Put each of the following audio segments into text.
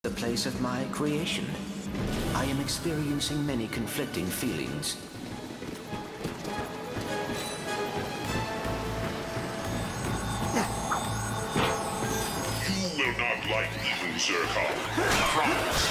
The place of my creation. I am experiencing many conflicting feelings. You will not like evil Zircon. Promise.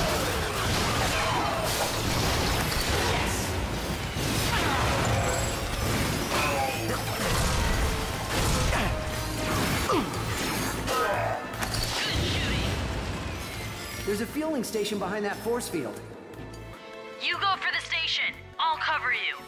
There's a fueling station behind that force field. You go for the station. I'll cover you.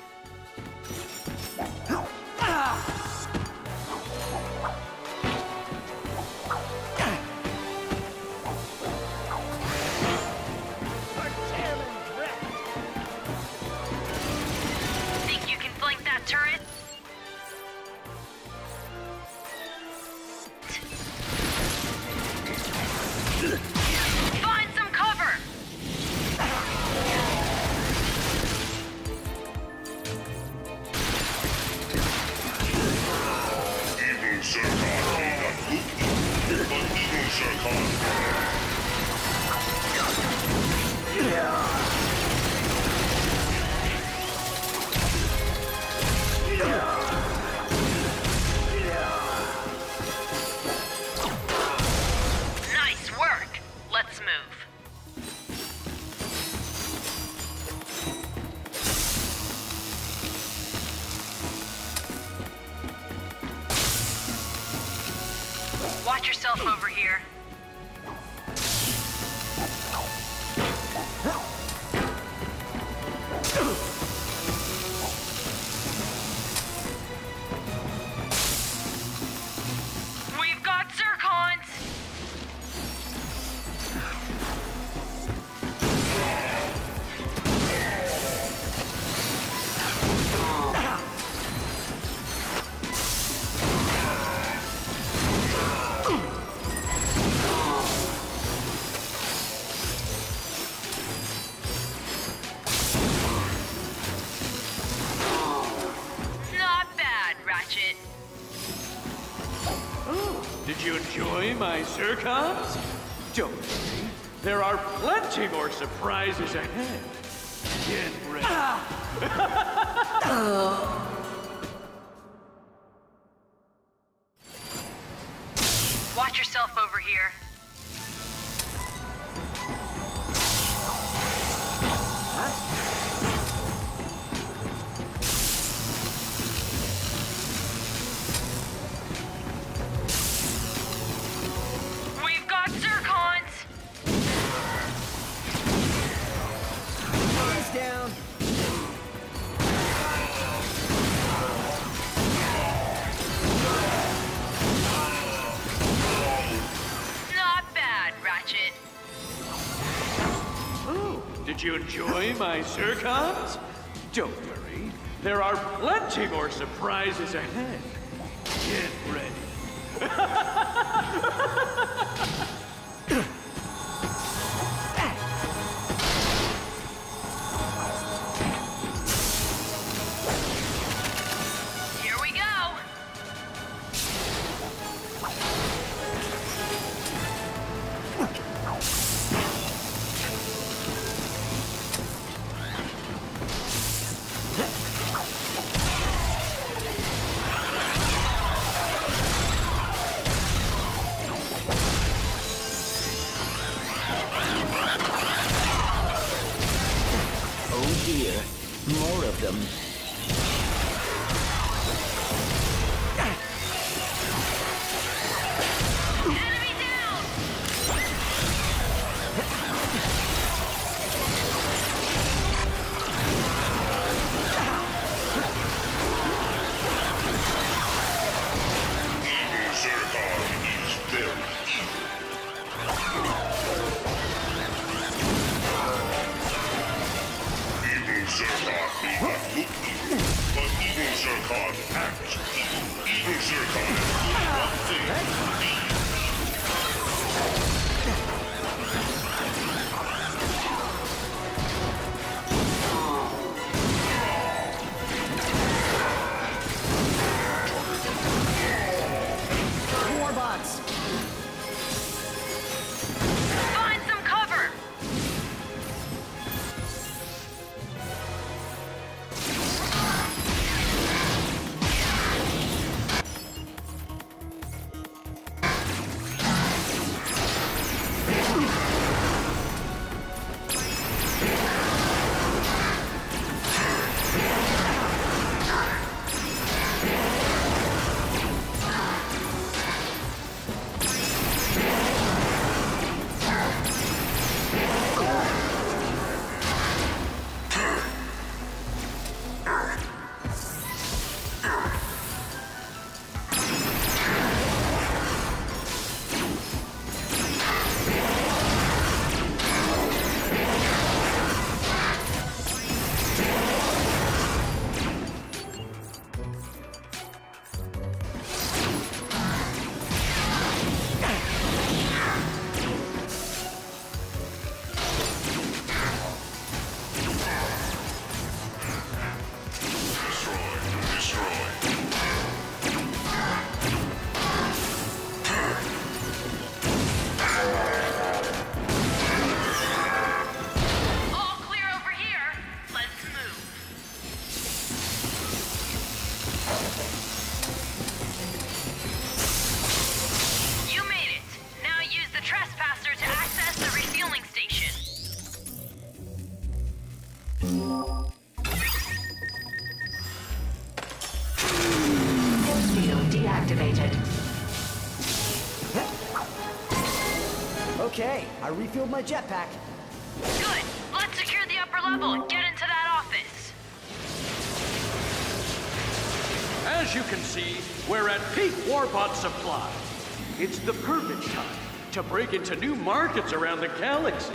Think you can flank that turret? Find some cover! Evil Zircon may not look evil, but evil Zircon. Nice work! Let's move. Watch yourself over here. We've got zircons! Not bad, Ratchet. Did you enjoy my zircons? Don't worry, there are plenty more surprises ahead. Get ready. Watch yourself over here. We've got zircons! Eyes down. Not bad, Ratchet. Oh, did you enjoy my zircons? Don't worry, there are plenty more surprises ahead. Get ready. Here we go! Oh dear, more of them. Enemy down! Evil Zircon is very evil. Evil Zircon may not look I refilled my jetpack. Good. Let's secure the upper level and get into that office. As you can see, we're at peak Warbot supply. It's the perfect time to break into new markets around the galaxy.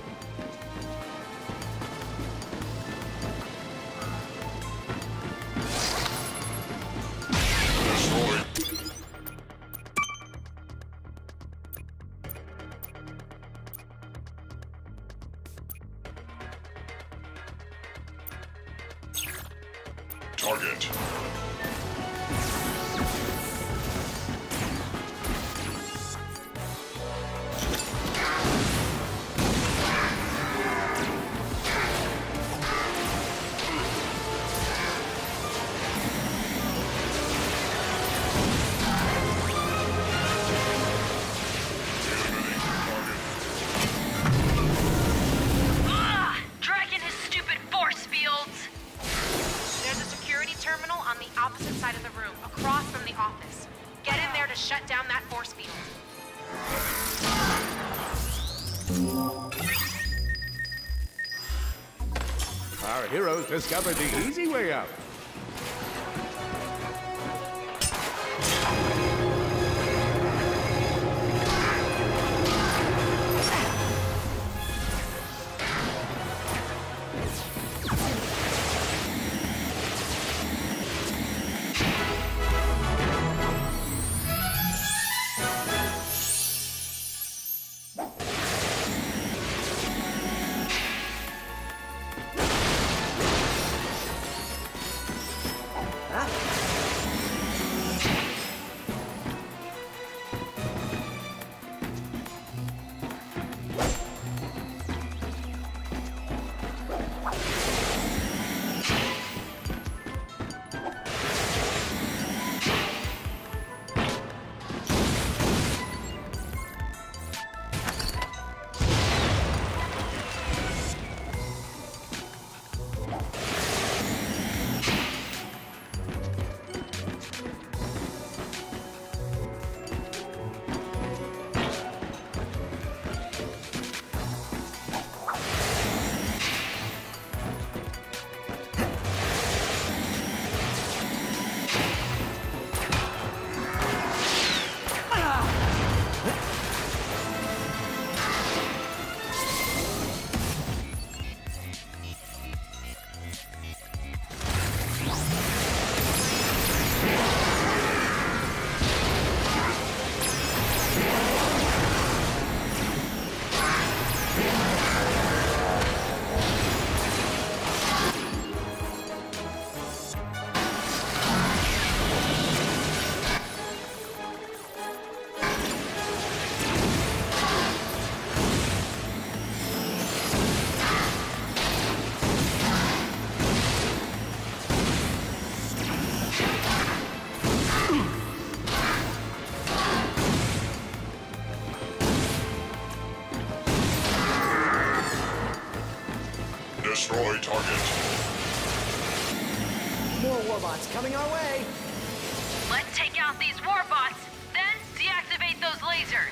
Target. Dragging his stupid force fields. There's a security terminal on the opposite side of the room, across from the office. Get in there to shut down that force field. Our heroes discovered the easy way out. Destroy target. More Warbots coming our way. Let's take out these warbots, then deactivate those lasers.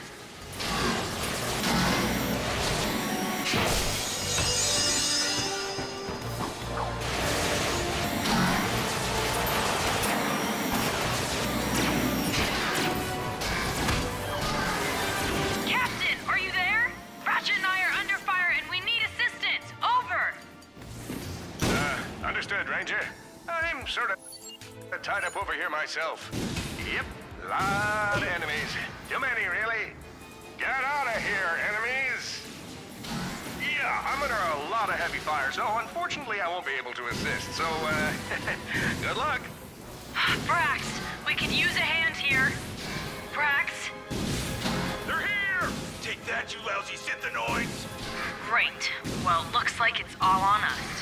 Captain, are you there? Ratchet and I are under fire and we need assistance. Over. Understood, Ranger. I'm sort of tied up over here myself. Yep, lot of enemies. Too many, really. Get out of here, enemies! Yeah, I'm under a lot of heavy fire, so unfortunately I won't be able to assist, so, good luck. Brax, we could use a hand here. Brax? They're here! Take that, you lousy synthenoids! Great. Well, looks like it's all on us.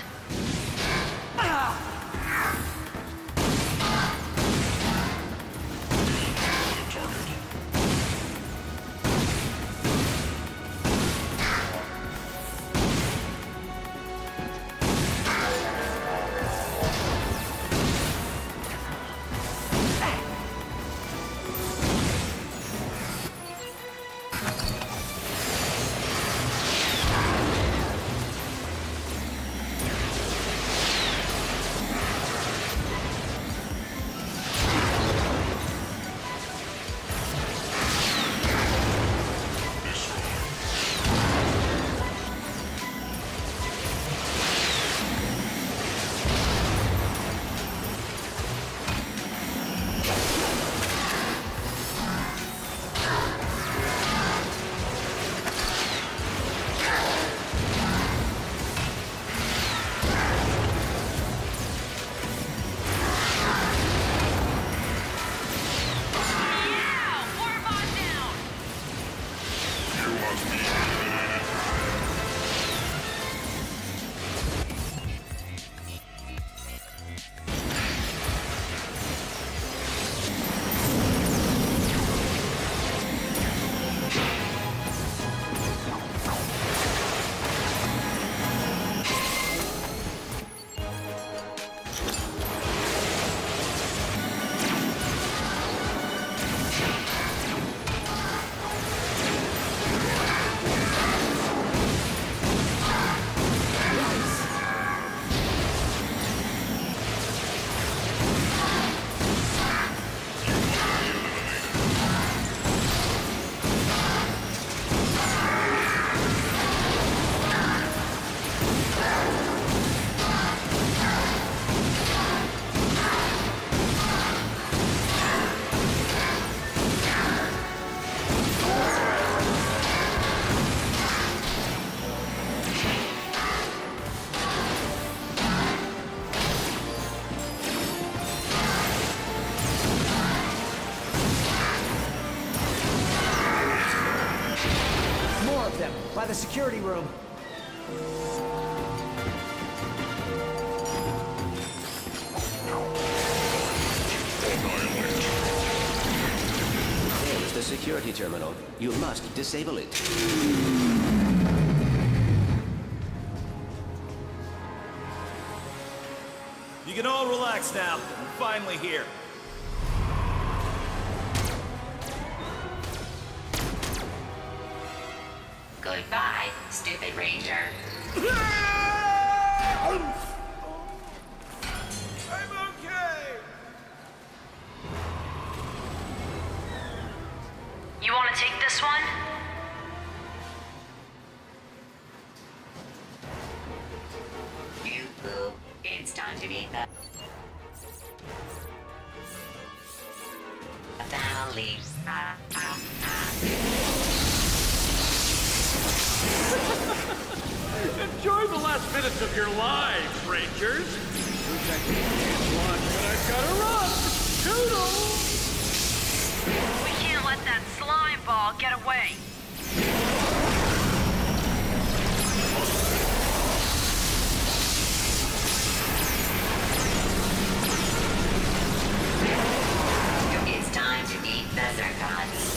security room. There's the security terminal. You must disable it. You can all relax now. I'm finally here. Goodbye, stupid ranger. I'm okay. You want to take this one? You poop. It's time to meet the valley. Enjoy the last minutes of your lives, Rangers. Launch, but I've got to run. Toodles! We can't let that slime ball get away. It's time to meet the Zircons.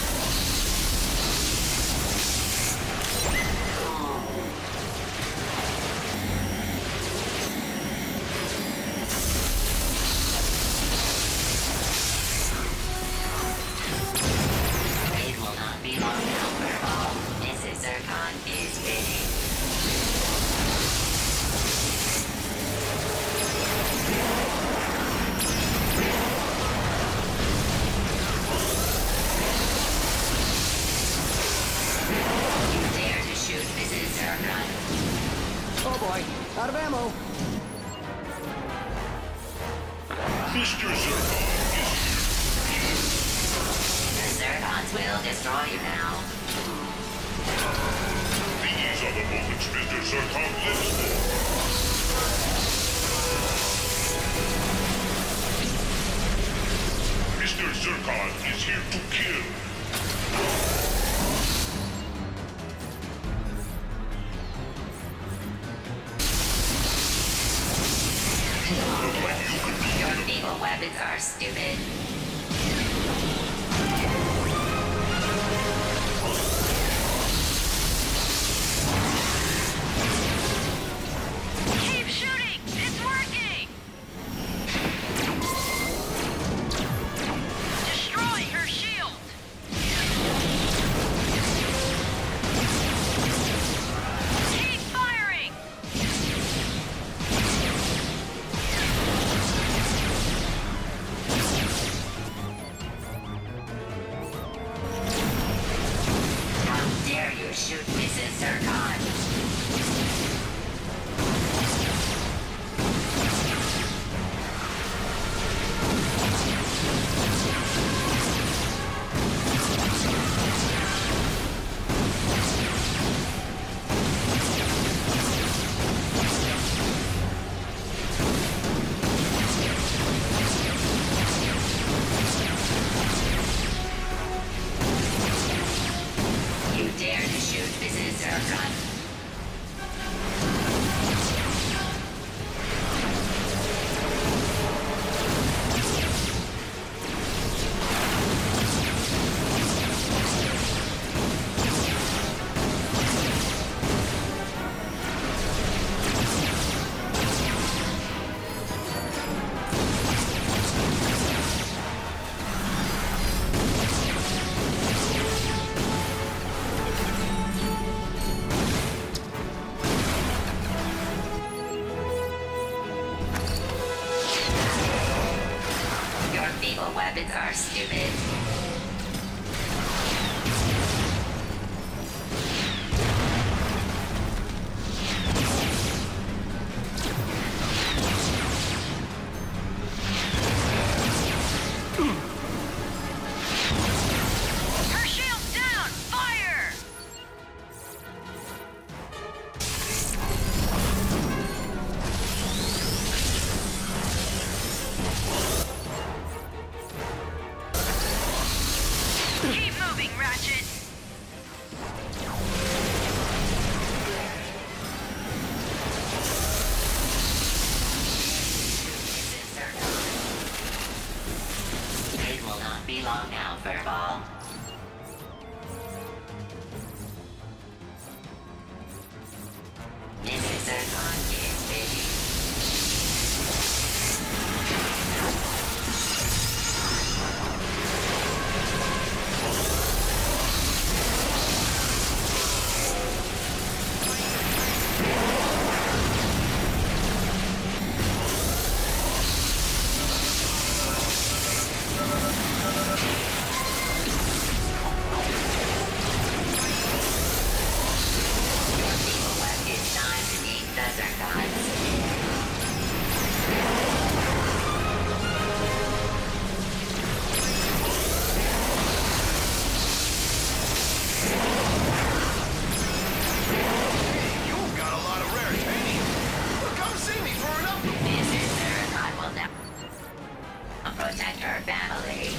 It will not be long now for all. Mrs. Zircon is waiting. You dare to shoot Mrs. Zircon? Oh boy, out of ammo. Mr. Zircon The Zircons will destroy you now. these are the moments Mr. Zircon lives for. Mr. Zircon is here to kill. Look like you could be Your feeble weapons are stupid. Keep shooting! It's working! Destroy her shield! Keep firing! How dare you shoot Mrs. Zircon? You dare to shoot Mrs. Zircon? Your feeble weapons are stupid. Her shield's down! Fire! be long now, Furball. Mrs. Zircon is busy. Protect her family.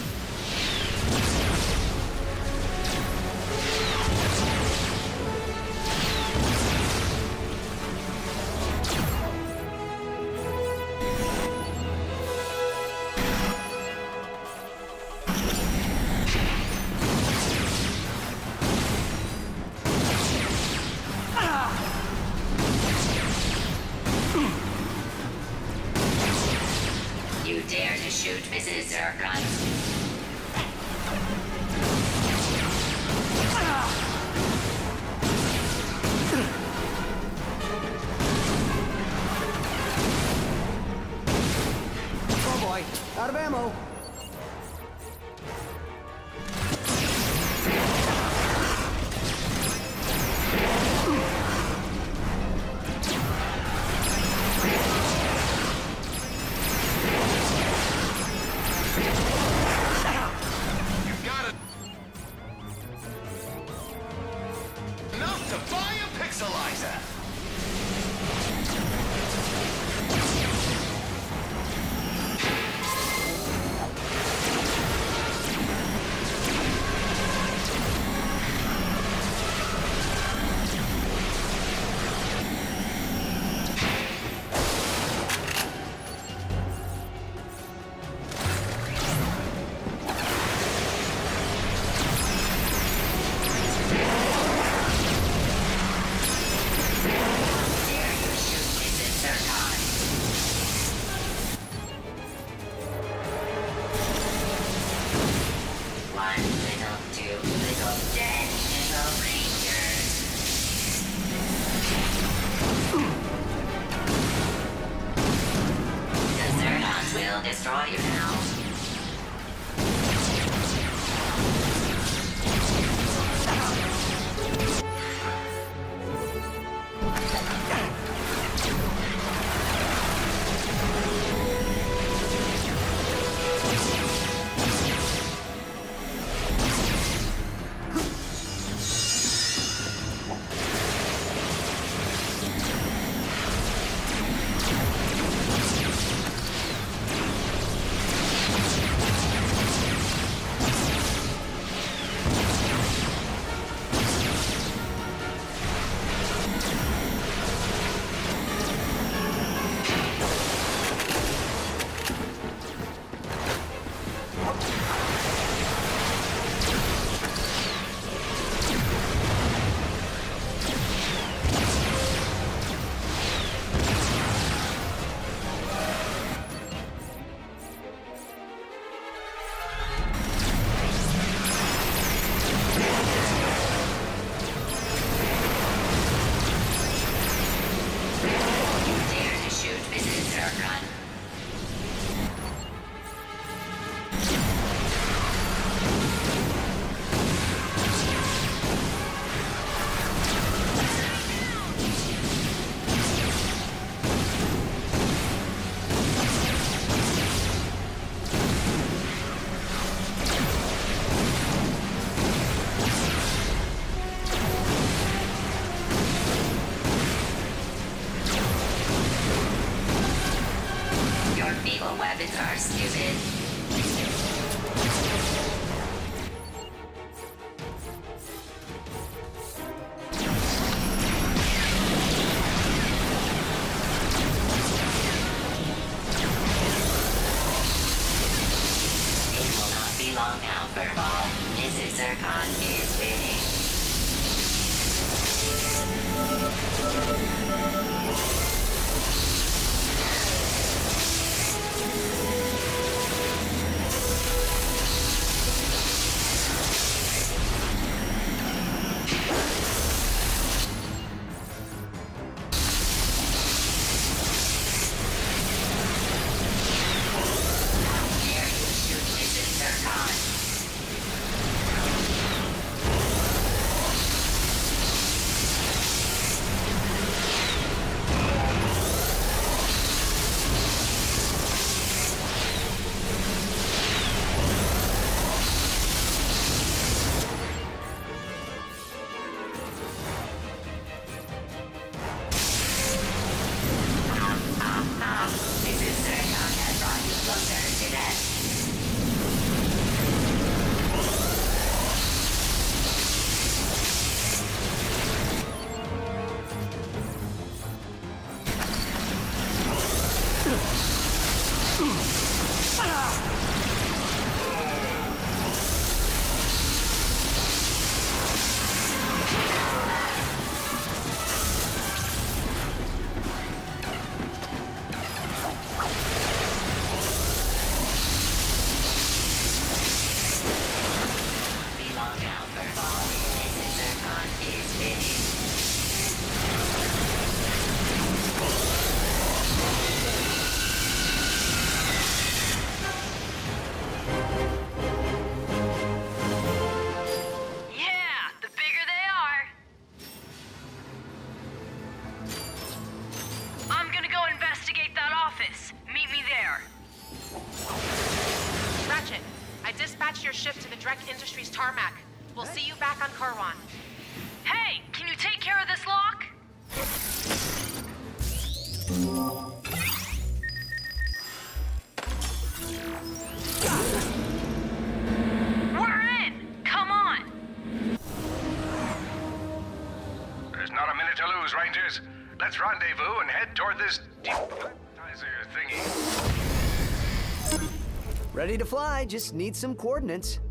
You dare to shoot Mrs. Zircon? Oh boy, out of ammo. Destroy you now. Weapons are stupid. It will not be long now. Purple. Mrs. Zircon is winning. Ratchet, I dispatched your ship to the Drek Industries tarmac. We'll see you back on Karwan. Hey, can you take care of this lock? We're in! Come on! There's not a minute to lose, Rangers. Let's rendezvous and head toward this depletizer thingy. Ready to fly, just need some coordinates.